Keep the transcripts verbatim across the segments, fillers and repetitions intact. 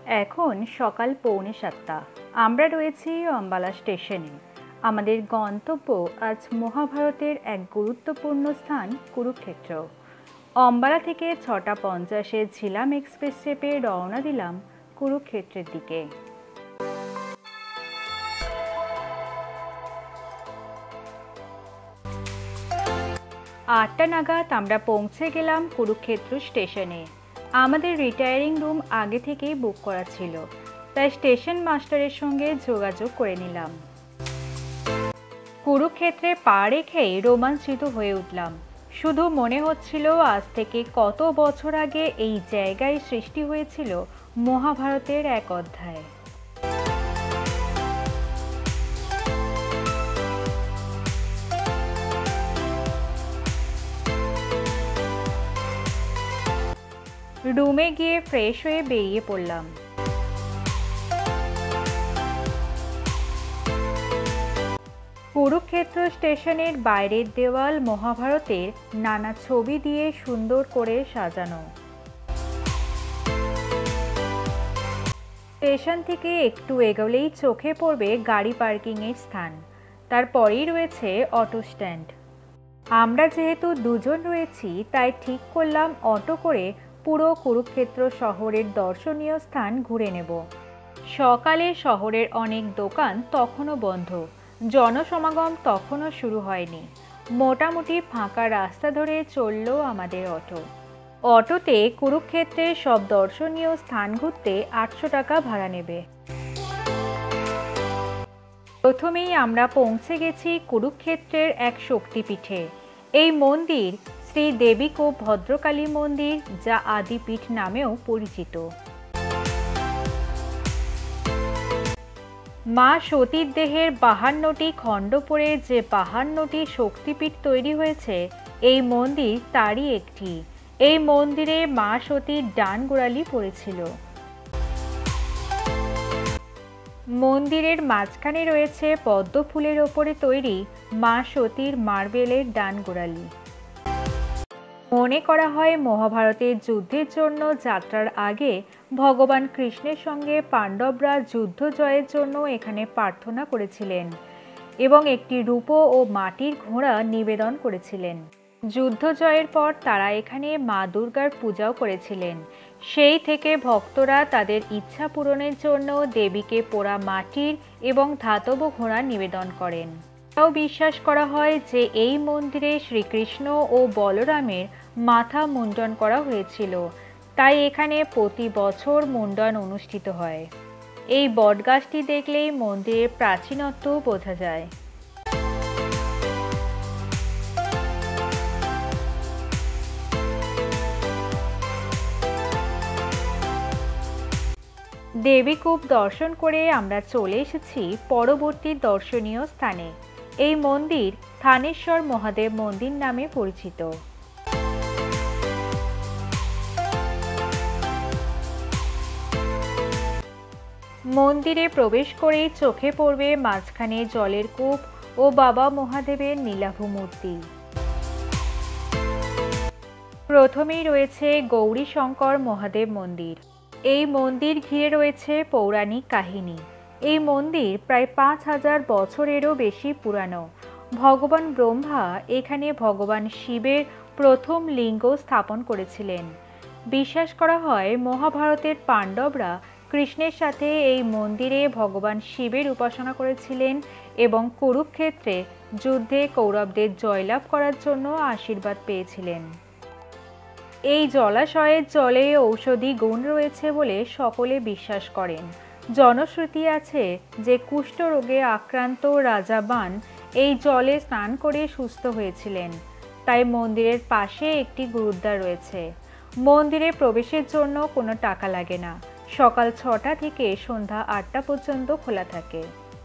এখন সকাল পৌনে সাতটা। আমরা রয়েছি অম্বালা স্টেশনে। আমাদের গন্তব্য আজ মহাভারতের এক গুরুত্বপূর্ণ স্থান কুরুক্ষেত্র। অম্বালা থেকে ছটা পঞ্চাশে ঝিলাম এক্সপ্রেস চেপে রওনা দিলাম কুরুক্ষেত্রের দিকে। আটটা নাগাদ আমরা পৌঁছে গেলাম কুরুক্ষেত্র স্টেশনে। আমাদের রিটায়ারিং রুম আগে থেকেই বুক করা ছিল, তাই স্টেশন মাস্টারের সঙ্গে যোগাযোগ করে নিলাম। কুরুক্ষেত্রে পা রেখেই রোমাঞ্চিত হয়ে উঠলাম। শুধু মনে হচ্ছিল আজ থেকে কত বছর আগে এই জায়গায় সৃষ্টি হয়েছিল মহাভারতের এক অধ্যায়। রুমে গিয়ে ফ্রেশ হয়ে বেরিয়ে পড়লাম। কুরুক্ষেত্র স্টেশনের বাইরের দেওয়াল মহাভারতের নানা ছবি দিয়ে সুন্দর করে সাজানো। স্টেশন থেকে একটু এগোলেই চোখে পড়বে গাড়ি পার্কিংয়ের স্থান, তারপরেই রয়েছে অটো স্ট্যান্ড। আমরা যেহেতু দুজন রয়েছি, তাই ঠিক করলাম অটো করে পুরো কুরুক্ষেত্র শহরের দর্শনীয় স্থান ঘুরে নেব। সকালে শহরের অনেক দোকান তখনও বন্ধ, জনসমাগম তখনও শুরু হয়নি। মোটামুটি ফাঁকা রাস্তা ধরে চলল আমাদের অটো। অটোতে কুরুক্ষেত্রের সব দর্শনীয় স্থান ঘুরতে আটশো টাকা ভাড়া নেবে। প্রথমেই আমরা পৌঁছে গেছি কুরুক্ষেত্রের এক শক্তিপীঠে। এই মন্দির শ্রী দেবীকোপ ভদ্রকালী মন্দির, যা আদিপীঠ নামেও পরিচিত। মা সতীর দেহের বাহান্নটি খণ্ড পড়ে যে বাহান্নটি শক্তিপীঠ তৈরি হয়েছে, এই মন্দির তারই একটি। এই মন্দিরে মা সতীর ডান গোড়ালি পড়েছিল। মন্দিরের মাঝখানে রয়েছে পদ্ম ফুলের ওপরে তৈরি মা সতীর মার্বেলের ডান গোড়ালি। মনে করা হয় মহাভারতের যুদ্ধের জন্য যাত্রার আগে ভগবান কৃষ্ণের সঙ্গে পাণ্ডবরা যুদ্ধ জয়ের জন্য এখানে প্রার্থনা করেছিলেন এবং একটি রূপো ও মাটির ঘোড়া নিবেদন করেছিলেন। যুদ্ধ জয়ের পর তারা এখানে মা দুর্গার পূজাও করেছিলেন। সেই থেকে ভক্তরা তাদের ইচ্ছা পূরণের জন্য দেবীকে পোড়া মাটির এবং ধাতব ঘোড়া নিবেদন করেন। এটাও বিশ্বাস করা হয় যে এই মন্দিরে শ্রীকৃষ্ণ ও বলরামের মাথা মুন্ডন করা হয়েছিল, তাই এখানে প্রতি বছর মুন্ডন অনুষ্ঠিত হয়। এই বটগাছটি দেখলেই মন্দিরের প্রাচীনত্ব বোঝা যায়। দেবীকূপ দর্শন করে আমরা চলে এসেছি পরবর্তী দর্শনীয় স্থানে। এই মন্দির থানেশ্বর মহাদেব মন্দির নামে পরিচিত। মন্দিরে প্রবেশ করেই চোখে পড়বে মাঝখানে জলের কূপ ও বাবা মহাদেবের নীলাভ মূর্তি। প্রথমেই রয়েছে গৌরী শঙ্কর মহাদেব মন্দির। এই মন্দির ঘিরে রয়েছে পৌরাণিক কাহিনী। এই মন্দির প্রায় পাঁচ হাজার বছরেরও বেশি পুরানো। ভগবান ব্রহ্মা এখানে ভগবান শিবের প্রথম লিঙ্গ স্থাপন করেছিলেন। বিশ্বাস করা হয় মহাভারতের পাণ্ডবরা কৃষ্ণের সাথে এই মন্দিরে ভগবান শিবের উপাসনা করেছিলেন এবং কুরুক্ষেত্রে যুদ্ধে কৌরবদের জয়লাভ করার জন্য আশীর্বাদ পেয়েছিলেন। এই জলাশয়ের জলে ঔষধি গুণ রয়েছে বলে সকলে বিশ্বাস করেন। জনশ্রুতি আছে যে কুষ্ঠ রোগে আক্রান্ত রাজা বান এই জলে স্নান করে সুস্থ হয়েছিলেন, তাই মন্দিরের পাশে একটি গুরুদ্বার রয়েছে। মন্দিরে প্রবেশের জন্য কোনো টাকা লাগে না। সকাল ছটা থেকে সন্ধ্যা আটটা পর্যন্ত খোলা থাকে।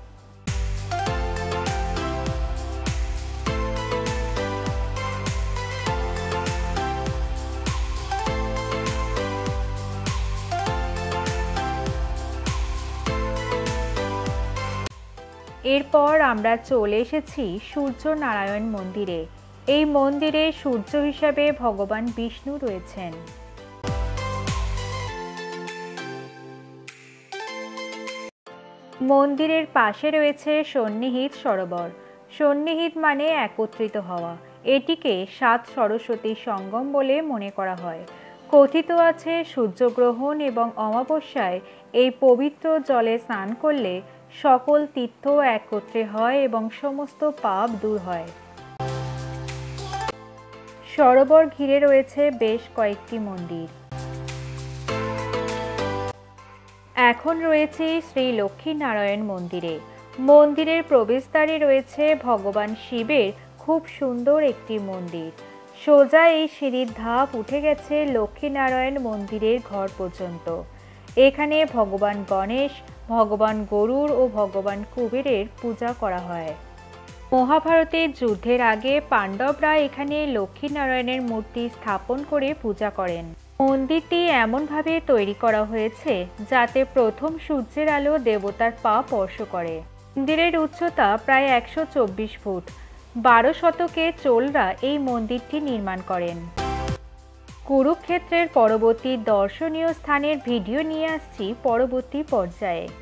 এরপর আমরা চলে এসেছি সূর্য নারায়ণ মন্দিরে। এই মন্দিরে সূর্য হিসাবে ভগবান বিষ্ণু রয়েছেন। মন্দিরের পাশে রয়েছে সন্নিহিত সরোবর। সন্নিহিত মানে একত্রিত হওয়া। এটিকে সাত সরস্বতীর সঙ্গম বলে মনে করা হয়। কথিত আছে সূর্যগ্রহণ এবং অমাবস্যায় এই পবিত্র জলে স্নান করলে সকল তীর্থ একত্রে হয় এবং সমস্ত পাপ দূর হয়। সরোবর ঘিরে রয়েছে বেশ কয়েকটি মন্দির। এখন রয়েছে শ্রী লক্ষ্মীনারায়ণ মন্দিরে। মন্দিরের প্রবেশদ্বারে রয়েছে ভগবান শিবের খুব সুন্দর একটি মন্দির। সোজা এই সিঁড়ির ধাপ উঠে গেছে লক্ষ্মীনারায়ণ মন্দিরের ঘর পর্যন্ত। এখানে ভগবান গণেশ, ভগবান গরুড় ও ভগবান কুবেরের পূজা করা হয়। মহাভারতের যুদ্ধের আগে পাণ্ডবরা এখানে লক্ষ্মীনারায়ণের মূর্তি স্থাপন করে পূজা করেন। মন্দিরটি এমনভাবে তৈরি করা হয়েছে যাতে প্রথম সূর্যের আলো দেবতার পা স্পর্শ করে। মন্দিরের উচ্চতা প্রায় একশো চব্বিশ ফুট। বারো শতকে চোলরা এই মন্দিরটি নির্মাণ করেন। কুরুক্ষেত্রের পরবর্তী দর্শনীয় স্থানের ভিডিও নিয়ে আসছি পরবর্তী পর্যায়ে।